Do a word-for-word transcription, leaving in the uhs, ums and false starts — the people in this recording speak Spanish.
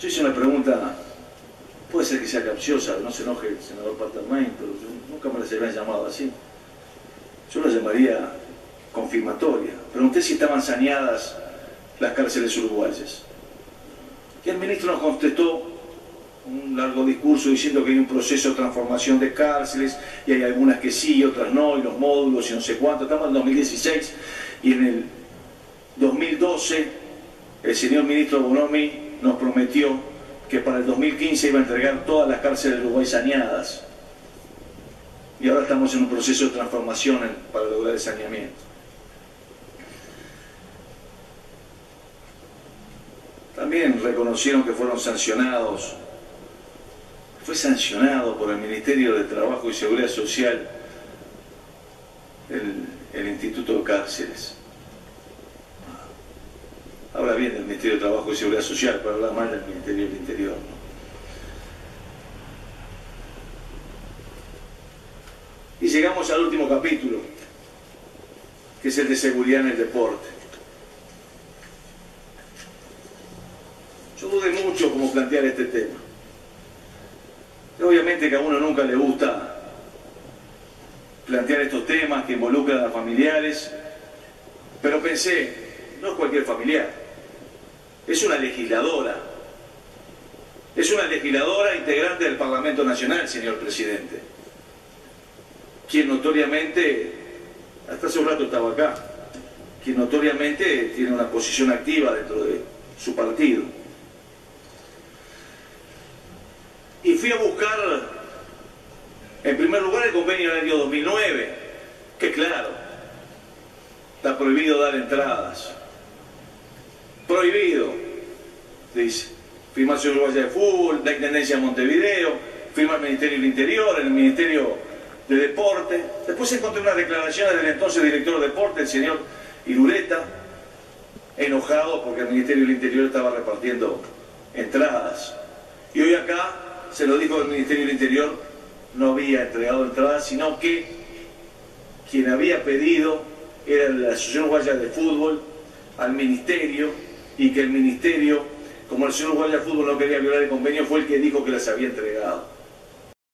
Yo hice una pregunta, puede ser que sea capciosa, no se enoje el senador Patermain, pero yo nunca me las habían llamado así. Yo la llamaría confirmatoria. Pregunté si estaban saneadas las cárceles uruguayas. Y el ministro nos contestó un largo discurso diciendo que hay un proceso de transformación de cárceles y hay algunas que sí y otras no, y los módulos y no sé cuánto. Estamos en dos mil dieciséis y en el dos mil doce el señor ministro Bonomi nos prometió que para el dos mil quince iba a entregar todas las cárceles de Uruguay saneadas. Y ahora estamos en un proceso de transformación para lograr el saneamiento. También reconocieron que fueron sancionados, fue sancionado por el Ministerio de Trabajo y Seguridad Social el, el Instituto de Cárceles. Habla bien del Ministerio de Trabajo y Seguridad Social, pero habla mal del Ministerio del Interior, ¿no? Y llegamos al último capítulo, que es el de seguridad en el deporte. Yo dudé mucho cómo plantear este tema. Obviamente que a uno nunca le gusta plantear estos temas que involucran a familiares, pero pensé, no es cualquier familiar, es una legisladora, es una legisladora integrante del Parlamento Nacional, señor presidente, quien notoriamente, hasta hace un rato estaba acá, quien notoriamente tiene una posición activa dentro de su partido. Y fui a buscar, en primer lugar, el convenio del año dos mil nueve, que claro, está prohibido dar entradas. Prohibido, dice. Firma la Uruguaya de Fútbol, la Intendencia de Montevideo, firma el Ministerio del Interior, el Ministerio de Deporte. Después encontré unas declaraciones del entonces director de Deporte, el señor Irureta, enojado porque el Ministerio del Interior estaba repartiendo entradas. Y hoy acá se lo dijo el Ministerio del Interior, no había entregado entradas, sino que quien había pedido era la Asociación Uruguaya de Fútbol al Ministerio, y que el Ministerio, como la Asociación Uruguaya de Fútbol no quería violar el convenio, fue el que dijo que las había entregado.